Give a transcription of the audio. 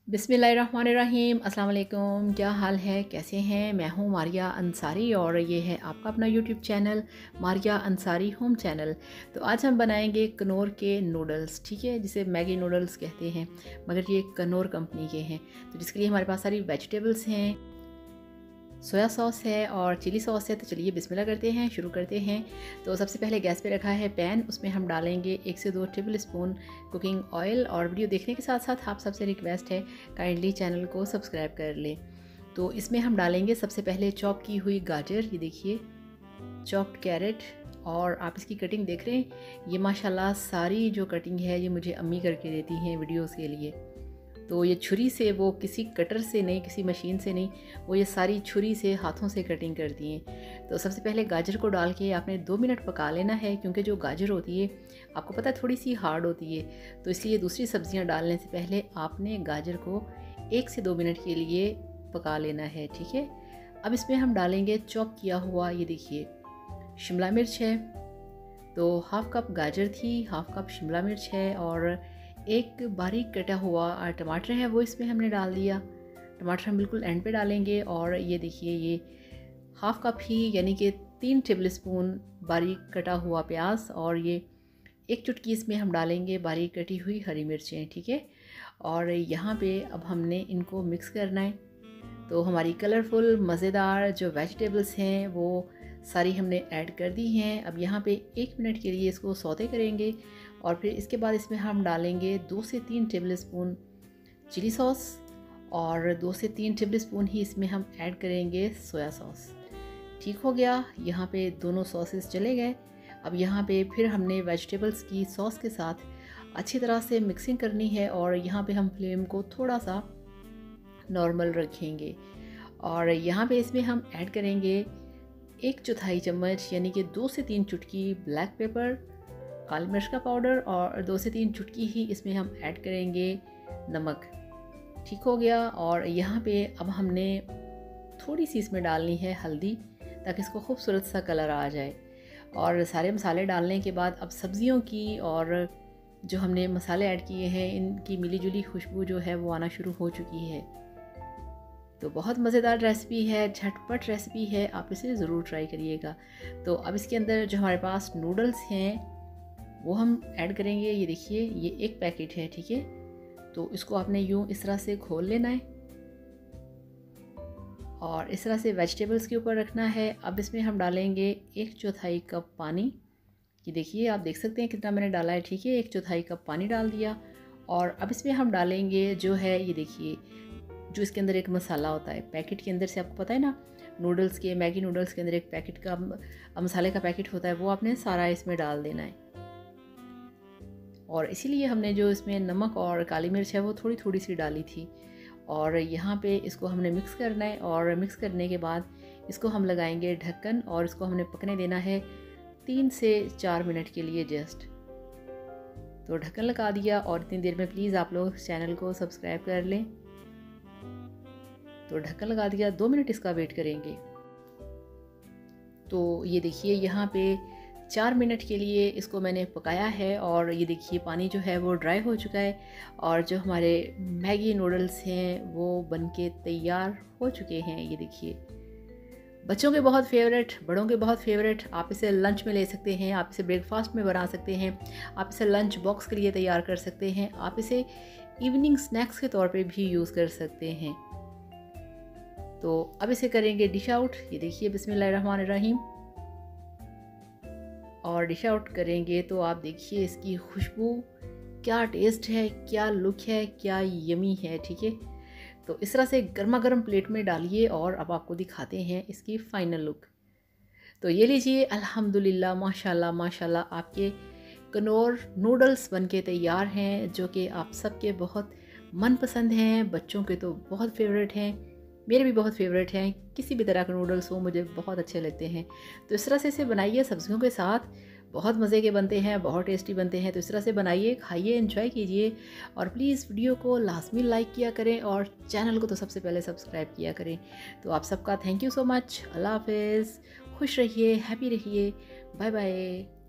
बिस्मिल्लाहिर्रहमानिर्रहीम। अस्सलाम वालेकुम। क्या हाल है, कैसे हैं? मैं हूँ मारिया अंसारी और ये है आपका अपना YouTube channel Maria Ansari home channel. तो आज हम बनाएंगे कनौर के नूडल्स, ठीक है, जिसे मैगी नूडल्स कहते हैं, मगर ये कनौर कंपनी के हैं। तो जिसके लिए हमारे पास सारी वेजिटेबल्स हैं, सोया सॉस है और चिली सॉस है। तो चलिए बिस्मिल्लाह करते हैं, शुरू करते हैं। तो सबसे पहले गैस पे रखा है पैन, उसमें हम डालेंगे 1 से 2 टेबल स्पून कुकिंग ऑयल। और वीडियो देखने के साथ साथ आप सबसे रिक्वेस्ट है काइंडली चैनल को सब्सक्राइब कर लें। तो इसमें हम डालेंगे सबसे पहले चॉप की हुई गाजर, ये देखिए चॉप्ड कैरेट। और आप इसकी कटिंग देख रहे हैं, ये माशाल्लाह सारी जो कटिंग है ये मुझे अम्मी करके देती हैं वीडियोस के लिए। तो ये छुरी से, वो किसी कटर से नहीं, किसी मशीन से नहीं, वो ये सारी छुरी से हाथों से कटिंग करती हैं। तो सबसे पहले गाजर को डाल के आपने 2 मिनट पका लेना है, क्योंकि जो गाजर होती है आपको पता है थोड़ी सी हार्ड होती है। तो इसलिए दूसरी सब्जियां डालने से पहले आपने गाजर को 1 से 2 मिनट के लिए पका लेना है, ठीक है। अब इसमें हम डालेंगे चॉप किया हुआ, ये देखिए शिमला मिर्च है। तो हाफ़ कप गाजर थी, हाफ़ कप शिमला मिर्च है और एक बारीक कटा हुआ टमाटर है, वो इसमें हमने डाल दिया। टमाटर हम बिल्कुल एंड पे डालेंगे। और ये देखिए ये हाफ़ कप ही, यानी कि 3 टेबल स्पून बारीक कटा हुआ प्याज। और ये एक चुटकी इसमें हम डालेंगे बारीक कटी हुई हरी मिर्चें, ठीक है। और यहाँ पे अब हमने इनको मिक्स करना है। तो हमारी कलरफुल मज़ेदार जो वेजिटेबल्स हैं वो सारी हमने ऐड कर दी हैं। अब यहाँ पे 1 मिनट के लिए इसको सौते करेंगे और फिर इसके बाद इसमें हम डालेंगे 2 से 3 टेबल स्पून चिली सॉस और 2 से 3 टेबल स्पून ही इसमें हम ऐड करेंगे सोया सॉस। ठीक हो गया, यहाँ पे दोनों सॉसेस चले गए। अब यहाँ पे फिर हमने वेजिटेबल्स की सॉस के साथ अच्छी तरह से मिक्सिंग करनी है और यहाँ पे हम फ्लेम को थोड़ा सा नॉर्मल रखेंगे। और यहाँ पे इसमें हम ऐड करेंगे 1/4 चम्मच, यानी कि 2 से 3 चुटकी ब्लैक पेपर, काली मिर्च का पाउडर, और 2 से 3 चुटकी ही इसमें हम ऐड करेंगे नमक। ठीक हो गया। और यहाँ पे अब हमने थोड़ी सी इसमें डालनी है हल्दी, ताकि इसको खूबसूरत सा कलर आ जाए। और सारे मसाले डालने के बाद अब सब्जियों की और जो हमने मसाले ऐड किए हैं इनकी मिली जुली खुशबू जो है वो आना शुरू हो चुकी है। तो बहुत मज़ेदार रेसिपी है, झटपट रेसिपी है, आप इसे ज़रूर ट्राई करिएगा। तो अब इसके अंदर जो हमारे पास नूडल्स हैं वो हम ऐड करेंगे। ये देखिए ये एक पैकेट है, ठीक है। तो इसको आपने यूँ इस तरह से खोल लेना है और इस तरह से वेजिटेबल्स के ऊपर रखना है। अब इसमें हम डालेंगे 1/4 कप पानी। ये देखिए आप देख सकते हैं कितना मैंने डाला है, ठीक है। 1/4 कप पानी डाल दिया। और अब इसमें हम डालेंगे जो है, ये देखिए जो इसके अंदर एक मसाला होता है पैकेट के अंदर से, आपको पता है ना, नूडल्स के, मैगी नूडल्स के अंदर एक पैकेट का मसाले का पैकेट होता है, वो आपने सारा इसमें डाल देना है। और इसीलिए हमने जो इसमें नमक और काली मिर्च है वो थोड़ी थोड़ी सी डाली थी। और यहाँ पे इसको हमने मिक्स करना है और मिक्स करने के बाद इसको हम लगाएंगे ढक्कन और इसको हमने पकने देना है 3 से 4 मिनट के लिए जस्ट। तो ढक्कन लगा दिया और इतनी देर में प्लीज़ आप लोग चैनल को सब्सक्राइब कर लें। तो ढक्कन लगा दिया, 2 मिनट इसका वेट करेंगे। तो ये देखिए यहाँ पे 4 मिनट के लिए इसको मैंने पकाया है और ये देखिए पानी जो है वो ड्राई हो चुका है और जो हमारे मैगी नूडल्स हैं वो बनके तैयार हो चुके हैं। ये देखिए बच्चों के बहुत फेवरेट, बड़ों के बहुत फेवरेट। आप इसे लंच में ले सकते हैं, आप इसे ब्रेकफास्ट में बना सकते हैं, आप इसे लंच बॉक्स के लिए तैयार कर सकते हैं, आप इसे इवनिंग स्नैक्स के तौर पे भी यूज़ कर सकते हैं। तो अब इसे करेंगे डिश आउट। ये देखिए बिस्मिल्लाहिर्रहमानिर्रहीम। और डिश आउट करेंगे तो आप देखिए इसकी खुशबू, क्या टेस्ट है, क्या लुक है, क्या यमी है, ठीक है। तो इस तरह से गर्मा गर्म प्लेट में डालिए और अब आपको दिखाते हैं इसकी फाइनल लुक। तो ये लीजिए, अल्हम्दुलिल्लाह माशाल्लाह माशाल्लाह आपके कनौर नूडल्स बनके तैयार हैं, जो कि आप सबके बहुत मनपसंद हैं। बच्चों के तो बहुत फेवरेट हैं, मेरे भी बहुत फेवरेट हैं। किसी भी तरह के नूडल्स हो मुझे बहुत अच्छे लगते हैं। तो इस तरह से इसे बनाइए सब्जियों के साथ, बहुत मज़े के बनते हैं, बहुत टेस्टी बनते हैं। तो इस तरह से बनाइए, खाइए, एंजॉय कीजिए और प्लीज़ वीडियो को लाजमी लाइक किया करें और चैनल को तो सबसे पहले सब्सक्राइब किया करें। तो आप सबका थैंक यू सो मच। अल्लाह हाफिज़, खुश रहिए, हैप्पी रहिए, बाय बाय।